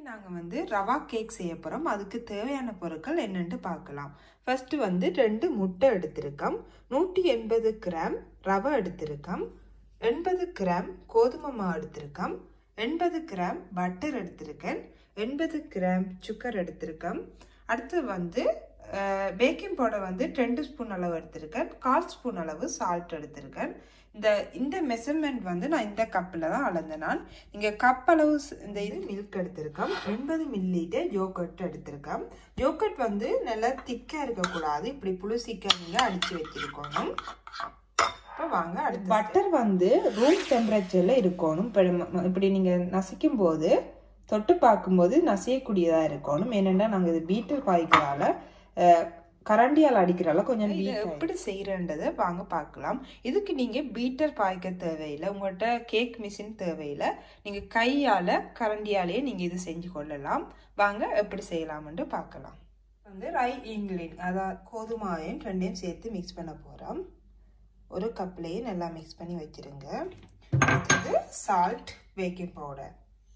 இன்னைக்கு நாங்க வந்து ரவா கேக் செய்ய போறோம். அதுக்கு தேவையான பொருட்கள் என்னன்னு பார்க்கலாம். ஃபர்ஸ்ட் வந்து 2 முட்டை எடுத்திருக்கோம், 180 கிராம் ரவை எடுத்திருக்கோம், 80 கிராம் கோதுமை மாவு எடுத்திருக்கோம், 80 கிராம் பட்டர் எடுத்திருக்கேன், 80 கிராம் சுகர் எடுத்திருக்கோம். அடுத்து வந்து பேக்கிங் பவுடர் வந்து 2 ஸ்பூன் அளவு எடுத்திருக்கேன், 1/4 ஸ்பூன் அளவு சால்ட் எடுத்திருக்கேன். இந்த மெஷர்மெண்ட் வந்து நான் இந்த கப்பில் தான் அளந்தேன். நான் இங்கே கப் அளவு இந்த இது மில்க் எடுத்திருக்கோம், 80 மில்லிலிட்டர் யோகர்ட் எடுத்திருக்கோம். யோகர்ட் வந்து நல்லா திக்காக இருக்கக்கூடாது, இப்படி புளிசிக்காக நீங்கள் அடித்து வச்சிருக்கணும். இப்போ வாங்க அடுத்து பட்டர் வந்து ரூம் டெம்பரேச்சரில் இருக்கணும். இப்படி நீங்கள் நசிக்கும் போது தொட்டு பார்க்கும்போது நசியக்கூடியதாக இருக்கணும். ஏனென்னா நாங்கள் இது பீட்டர் பாய்க்கிறதால கரண்டியால் அடிக்கிறால கொஞ்சம் எப்படி செய்யறன்றதை வாங்க பார்க்கலாம். இதுக்கு நீங்கள் பீட்டர் பாய்க்க தேவையில்லை, உங்கள்கிட்ட கேக் மிஷின் தேவையில்லை, நீங்கள் கையால் கரண்டியாலேயே நீங்கள் இது செஞ்சு கொள்ளலாம். வாங்க எப்படி செய்யலாம்னு பார்க்கலாம். வந்து ரை இங்கிலீன் அதாவது கோதுமாவையும் 2ஐயும் சேர்த்து மிக்ஸ் பண்ண போகிறோம். ஒரு கப்லேயே நல்லா மிக்ஸ் பண்ணி வச்சுருங்க. அடுத்தது சால்ட், பேக்கிங் பவுடர்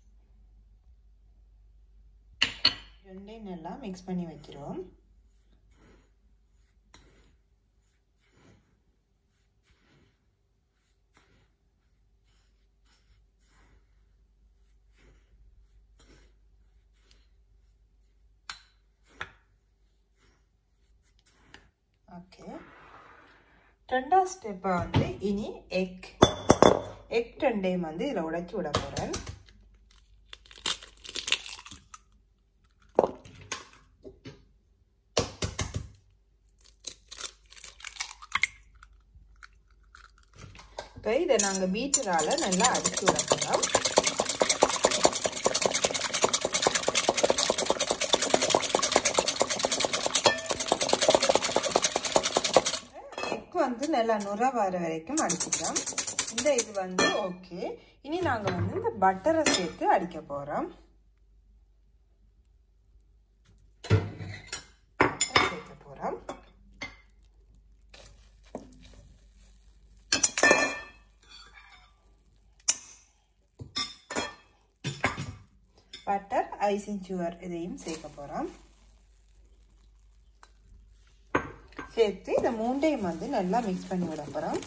2ஐயும் நல்லா மிக்ஸ் பண்ணி வைக்கிறோம். ஓகே, ரெண்டாவது ஸ்டெப்பை வந்து இனி எக் 2ஐயும் வந்து இதில் உடைச்சி விட போகிறேன். இப்போ இதை நாங்கள் பீட்டரால் நல்லா அடிச்சு விட போகிறோம். வந்து நல்லா நுர வர வரைக்கும் அடிச்சுக்கலாம். இந்த இது வந்து ஓகே. இனி நாங்கள் வந்து இந்த பட்டரை சேர்த்து அடிக்க போகிறோம். சேர்க்க போகிறோம். பட்டர், ஐசிங் சுகர் இதையும் சேர்க்க போகிறோம். சேர்த்து இந்த 3ஐயும் வந்து நல்லா மிக்ஸ் பண்ணி விட போகிறோம்.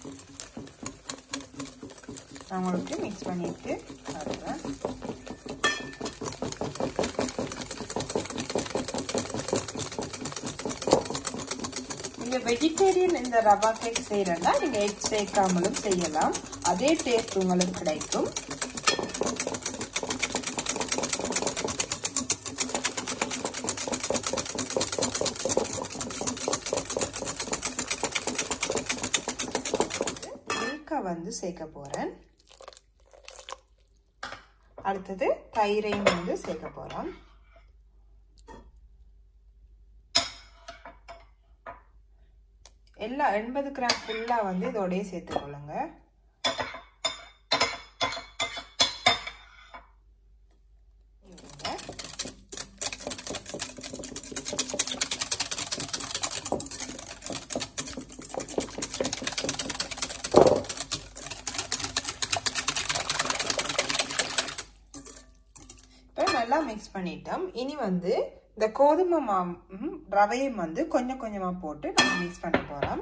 நான் உங்களுக்கு மிக்ஸ் பண்ணிட்டு வருவேன். நீங்கள் வெஜிடேரியன் இந்த ரவா கேக் செய்கிறேன்னா நீங்கள் எக் சேர்க்காமலும் செய்யலாம், அதே டேஸ்ட் உங்களுக்கு கிடைக்கும். வந்து சேர்க்க போறேன். அடுத்தது தயிரையும் வந்து சேர்க்க போறோம். எல்லா 80 கிராம் ஃபுல்லா வந்து இதோடய சேர்த்து கொள்ளுங்க. நல்லா மிக்ஸ் பண்ணிட்டோம். இனி வந்து இந்த கோதுமை மாவு ரவையும் வந்து கொஞ்சம் கொஞ்சமா போட்டு நம்ம மிக்ஸ் பண்ண போறோம்.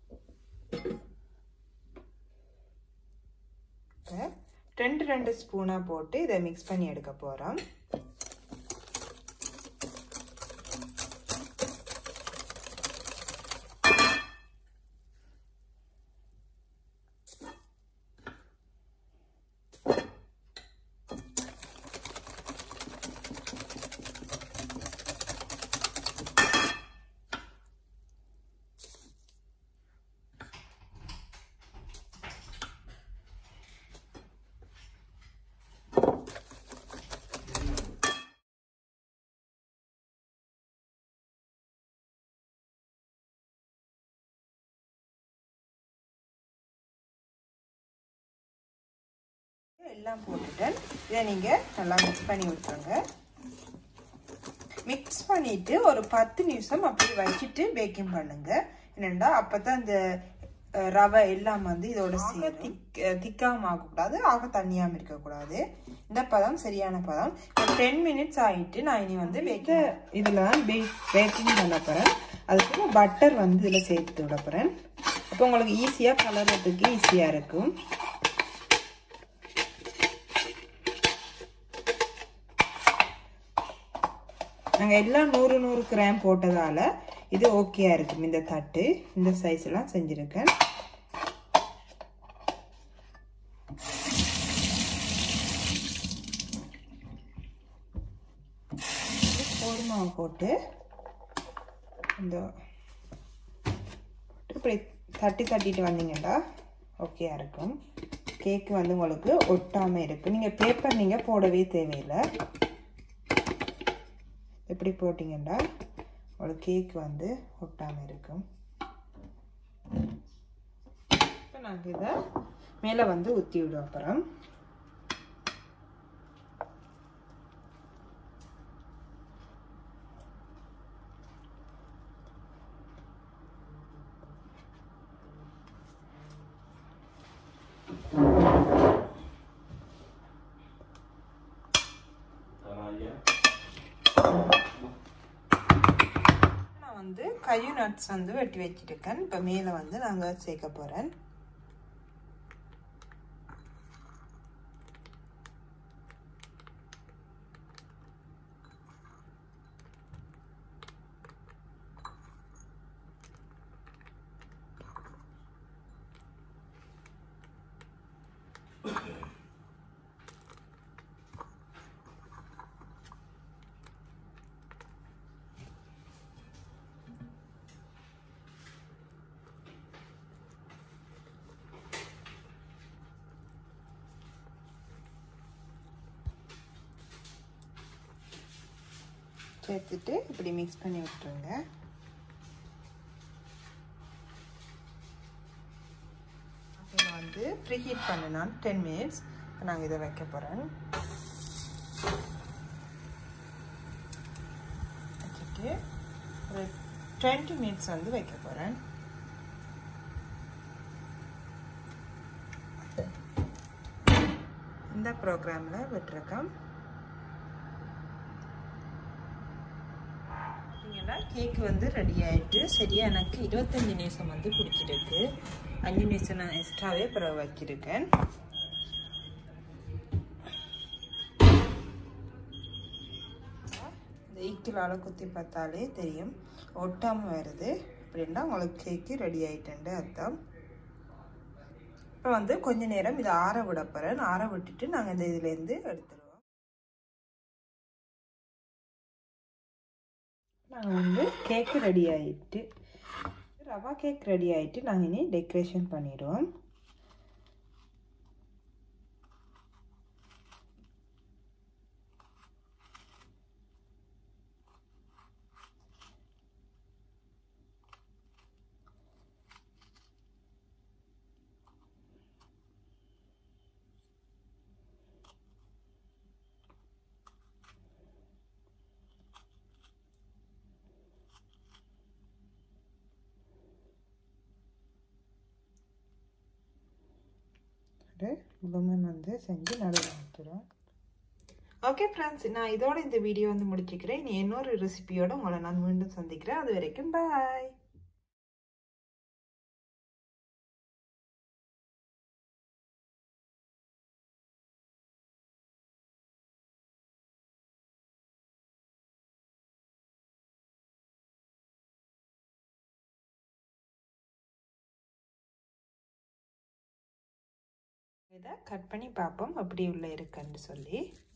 2 ஸ்பூனா போட்டு இதை மிக்ஸ் பண்ணி எடுக்க போறோம். எல்லாம் போட்டுட்டேன். இதை நீங்கள் நல்லா மிக்ஸ் பண்ணி விட்டுருங்க. மிக்ஸ் பண்ணிவிட்டு ஒரு 10 நிமிஷம் அப்படி வச்சுட்டு பேக்கிங் பண்ணுங்க. என்னென்னா அப்போ தான் இந்த ரவை எல்லாம் வந்து இதோட திக்காம ஆகக்கூடாது, ஆக தண்ணியாம இருக்கக்கூடாது. இந்த பதம் சரியான பதம். 10 மினிட்ஸ் ஆகிட்டு நான் இனி வந்து இதில் பேக்கிங் பண்ண போகிறேன். அதுக்கு பட்டர் வந்து இதில் சேர்த்து விட போகிறேன். அப்போ உங்களுக்கு ஈஸியாக கலர்றதுக்கு ஈஸியாக இருக்கும். நாங்கள் எல்லாம் 100 கிராம் போட்டதால் இது ஓகேயா இருக்கும். இந்த தட்டு இந்த சைஸ் எல்லாம் செஞ்சிருக்கேன். கோதுமாவை போட்டு இந்த இப்படி தட்டிட்டு வந்தீங்கன்னா ஓகேயா இருக்கும். கேக்கு வந்து உங்களுக்கு ஒட்டாமல் இருக்கும். நீங்கள் பேப்பர் நீங்கள் போடவே தேவையில்லை. எப்படி போட்டிங்கன்னா ஒரு கேக் வந்து ஒட்டாமல் இருக்கும். இப்போ நாங்கள் இதை மேலே வந்து ஊற்றி விட அப்புறம் வந்து கயு நட்ஸ் வந்து வெட்டி வச்சிருக்கேன். இப்போ மேலே வந்து நாங்கள் சேர்க்க போகிறேன். சேர்த்துட்டு இப்படி மிக்ஸ் பண்ணி விட்டுருங்க. இதை வந்து ப்ரீ ஹீட் பண்ணணும் 10 மினிட்ஸ். நாங்கள் இதை வைக்க போகிறேன். வச்சுட்டு ஒரு 20 மினிட்ஸ் வந்து வைக்க போகிறேன். இந்த ப்ரோக்ராமில் விட்டுருக்கேன். கேக்கு வந்து ரெடி ஆகிட்டு சரியா எனக்கு 25 நிமிஷம் வந்து பிடிச்சிருக்கு. 5 நிமிஷம் நான் எக்ஸ்ட்ராவே பிறகு வச்சிருக்கேன். இந்த ஈக்கிலால் குத்தி பார்த்தாலே தெரியும் ஒட்டாமல் வருது. அப்படின்னா உங்களுக்கு கேக்கு ரெடி ஆகிட்டேன்ட்டு அர்த்தம். இப்போ வந்து கொஞ்ச நேரம் இதை ஆற விட போகிறேன். ஆற விட்டுட்டு நாங்கள் இந்த இதுலேருந்து எடுத்துருவோம். நாங்கள் வந்து கேக்கு ரெடி ஆகிட்டு ரவா கேக் ரெடி ஆகிட்டு நாங்கள் இனி டெக்கரேஷன் பண்ணிடுவோம். லெமன் வந்து செஞ்சு நடுவில் வைக்கிறோம். ஓகே ஃப்ரெண்ட்ஸ், நான் இதோட இந்த வீடியோ வந்து முடிச்சுக்கிறேன். இனி இன்னொரு ரெசிபியோட உங்களை நான் மீண்டும் சந்திக்கிறேன். அது வரைக்கும் பாய். இதை கட் பண்ணி பார்ப்போம் அப்படி உள்ள இருக்குன்னு சொல்லி.